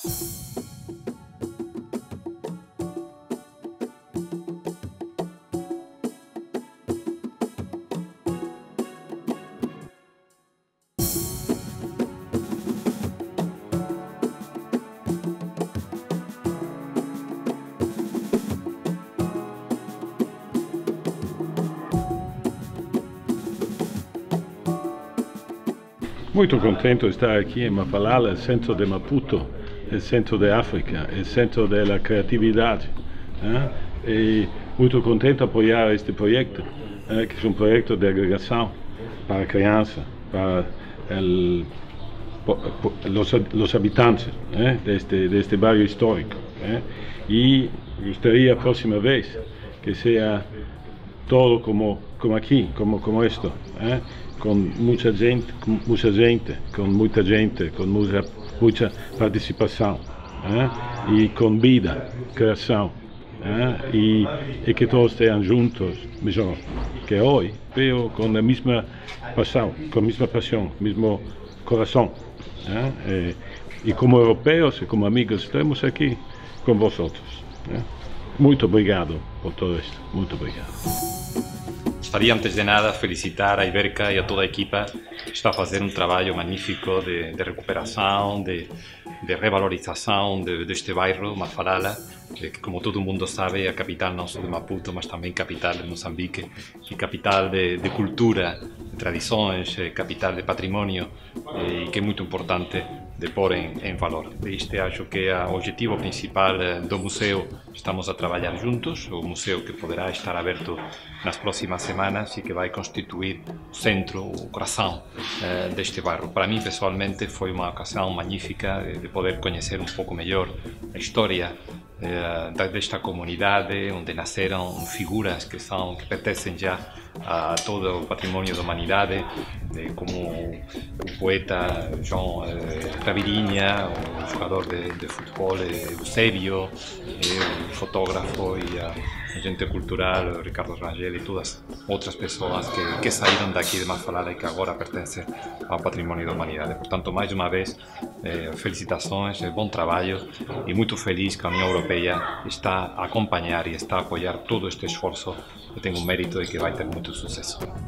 Muito contente de estar aqui em Mafalala, centro de Maputo, o centro da África, o centro da criatividade. E muito contente de apoiar este projeto, que é um projeto de agregação para a criança, para os habitantes deste bairro histórico. E gostaria a próxima vez que seja todo como aqui, como isto, com muita gente, com muita participação, e com vida, criação, e que todos estejam juntos, melhor que hoje, mas com a mesma paixão, mesmo coração. E como europeus e como amigos estamos aqui com vocês. Muito obrigado por todo isto, muito obrigado. Gostaria, antes de nada, felicitar a Iberca e a toda a equipa que está a fazer um trabalho magnífico de recuperação, de revalorização deste bairro, Mafalala, que, como todo mundo sabe, é a capital não só de Maputo, mas também capital de Moçambique e capital de cultura, de tradições, capital de património, e que é muito importante de pôr em valor. Este acho que é o objetivo principal do museu. Estamos a trabalhar juntos, o museu que poderá estar aberto nas próximas semanas e que vai constituir o centro, o coração deste bairro. Para mim, pessoalmente, foi uma ocasião magnífica de poder conhecer um pouco melhor a história desta comunidade, onde nasceram figuras que pertencem já a todo o património da humanidade, como o poeta João Ravirinha, o jogador de futebol Eusébio, o fotógrafo e a agente cultural Ricardo Rangel e todas outras pessoas que saíram daqui de Mafalala e que agora pertencem ao património da humanidade. Portanto, mais uma vez, felicitações, bom trabalho e muito feliz que a União Europeia está a acompanhar e está a apoiar todo este esforço que tem um mérito e que vai ter muito sucesso.